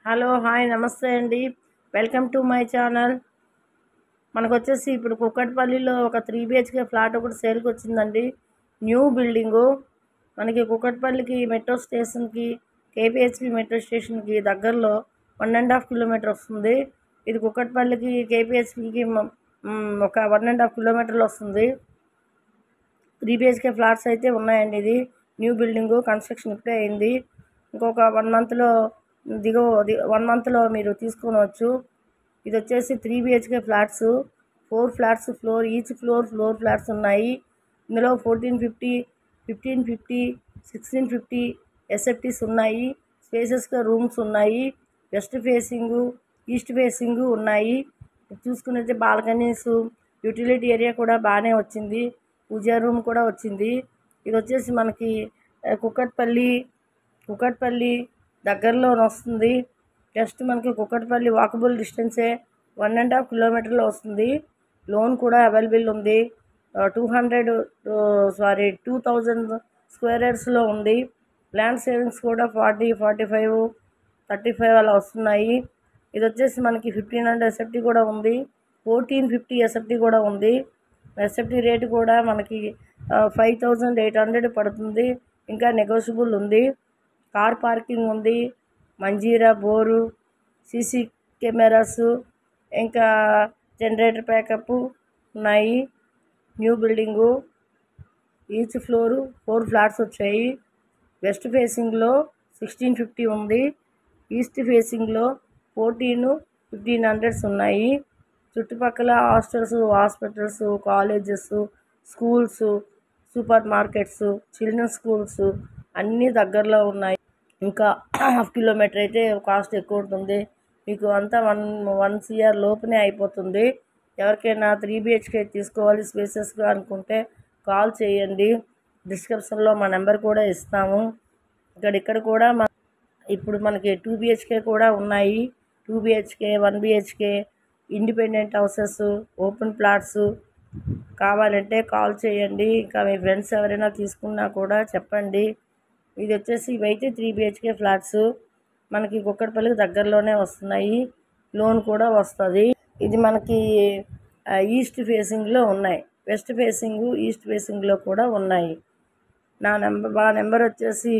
Hello hi నమస్తే అండి. Welcome to my channel. మనకొచ్చేసి ఇప్పుడు కుక్కట్పల్లిలో ఒక 3 BHK ఫ్లాట్ ఒకటి సేల్కి వచ్చిందండి. New building. మనకి కుక్కట్పల్లికి మెట్రో స్టేషన్కి కేపీహెచ్పి మెట్రో స్టేషన్కి దగ్గరలో 1.5 కిలోమీటర్ వస్తుంది. ఇది కుక్కట్పల్లికి కేపీహెచ్పికి ఒక 1.5 కిలోమీటర్లు వస్తుంది. 3 BHK ఫ్లాట్స్ అయితే ఉన్నాయండి. ఇది న్యూ బిల్డింగు, కన్స్ట్రక్షన్ ఇప్పుడే అయింది. ఇంకొక 1 మంత్లో మీరు తీసుకోవచ్చు. ఇది వచ్చేసి 3 BHK flats, 4 flats each floor flats ఉన్నాయి. ఇందులో 1450, 1550, 1650 ఎస్ఎఫ్టీస్ ఉన్నాయి. స్పేసెస్గా రూమ్స్ ఉన్నాయి. వెస్ట్ ఫేసింగు, ఈస్ట్ ఫేసింగు ఉన్నాయి. చూసుకున్నైతే బాల్కనీస్, యూటిలిటీ ఏరియా కూడా బాగానే వచ్చింది. పూజా రూమ్ కూడా వచ్చింది. ఇది వచ్చేసి మనకి కుక్కట్పల్లి దగ్గరలో వస్తుంది. జస్ట్ మనకి కుక్కట్పల్లి వాకబుల్ డిస్టెన్సే, 1.5 కిలోమీటర్లో వస్తుంది. లోన్ కూడా అవైలబుల్ ఉంది. 2000 స్క్వేర్ యార్డ్స్లో ఉంది. ల్యాండ్ సేవింగ్స్ కూడా 40, 45, 35 అలా వస్తున్నాయి. ఇది వచ్చేసి మనకి 1500 ఎస్ఎఫ్టీ కూడా ఉంది. 1450 ఎస్ఎఫ్టీ కూడా ఉంది. ఎస్ఎఫ్టీ రేటు కూడా మనకి 5800 పడుతుంది. ఇంకా నెగోషియబుల్ ఉంది. కార్ పార్కింగ్ ఉంది. మంజీరా బోరు, సీసీ కెమెరాస్, ఇంకా జనరేటర్ ప్యాకప్ ఉన్నాయి. New building, each floor 4 flats వచ్చాయి. వెస్ట్ ఫేసింగ్లో 1650 ఉంది. ఈస్ట్ ఫేసింగ్లో 1500 ఉన్నాయి. చుట్టుపక్కల hospitals, colleges, schools, super markets, children's schools అన్నీ దగ్గరలో ఉన్నాయి. ఇంకా 1/2 కిలోమీటర్ అయితే కాస్ట్ ఎక్కువ ఉంటుంది. మీకు అంతా 1 CR లోపునే అయిపోతుంది. ఎవరికైనా 3 BHK తీసుకోవాలి స్పేసెస్గా అనుకుంటే కాల్ చేయండి. డిస్క్రిప్షన్లో మా నెంబర్ కూడా ఇస్తాము. ఇక్కడ కూడా ఇప్పుడు మనకి 2 BHK కూడా ఉన్నాయి. 2 BHK, 1 BHK, independent houses, open plots కావాలంటే కాల్ చేయండి. ఇంకా మీ ఫ్రెండ్స్ ఎవరైనా తీసుకున్నా కూడా చెప్పండి. ఇది వచ్చేసి ఇవైతే 3 BHK ఫ్లాట్స్ మనకి కుక్కట్పల్లికి దగ్గరలోనే వస్తున్నాయి. లోన్ కూడా వస్తుంది. ఇది మనకి ఈస్ట్ ఫేసింగ్లో ఉన్నాయి. వెస్ట్ ఫేసింగ్, ఈస్ట్ ఫేసింగ్లో కూడా ఉన్నాయి. మా నెంబర్ వచ్చేసి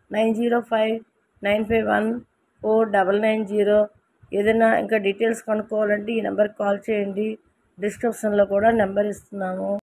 9059514990. ఏదైనా ఇంకా డీటెయిల్స్ కనుక్కోవాలంటే ఈ నెంబర్కి కాల్ చేయండి. డిస్క్రిప్షన్లో కూడా నెంబర్ ఇస్తున్నాము.